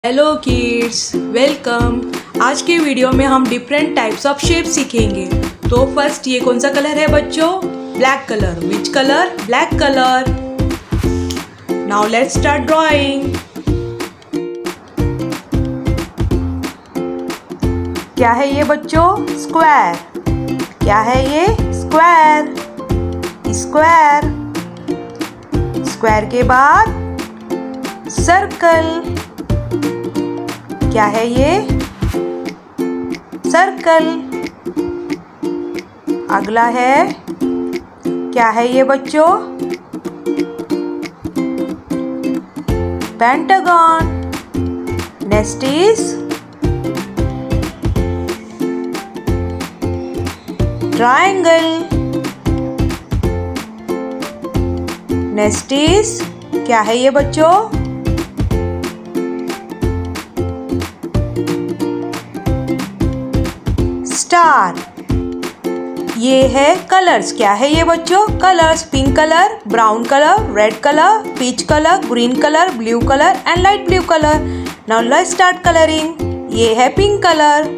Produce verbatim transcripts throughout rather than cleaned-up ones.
Hello kids, welcome. आज के video में हम डिफरेंट टाइप्स ऑफ शेप सीखेंगे। तो फर्स्ट, ये कौन सा कलर है बच्चों? Black colour. Which colour? Black colour. Now let's start drawing. क्या है ये बच्चों? स्क्वायर। क्या है ये? स्क्वायर। स्क्वायर। स्क्वायर के बाद सर्कल। क्या है ये? सर्कल। अगला है, क्या है ये बच्चों? Pentagon. Next is triangle. Next is, क्या है ये बच्चों? स्टार। ये है कलर्स। क्या है ये बच्चों? Colours. Pink colour, brown colour, red colour, peach colour, green colour, blue colour and light blue colour. Now let's start colouring. ये है pink colour.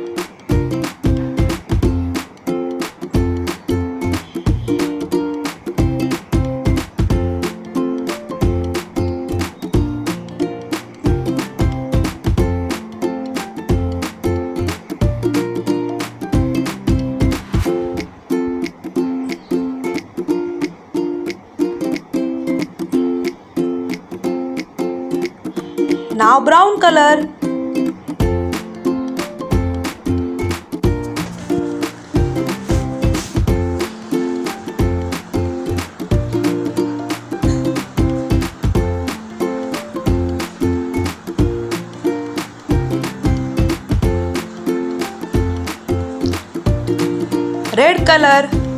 Now brown color. Red color.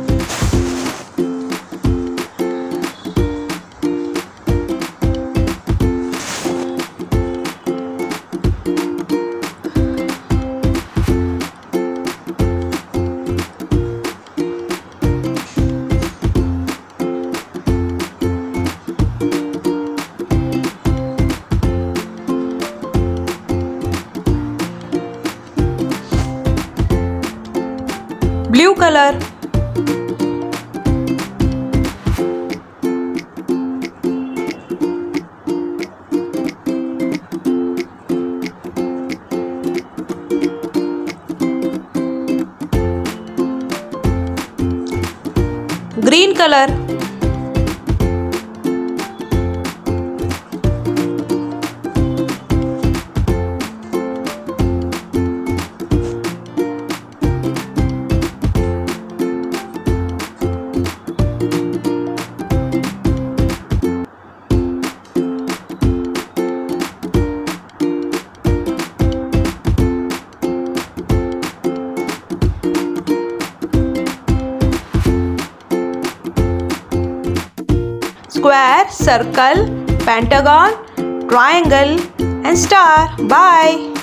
Blue color. Green color. Square, circle, pentagon, triangle and star. Bye.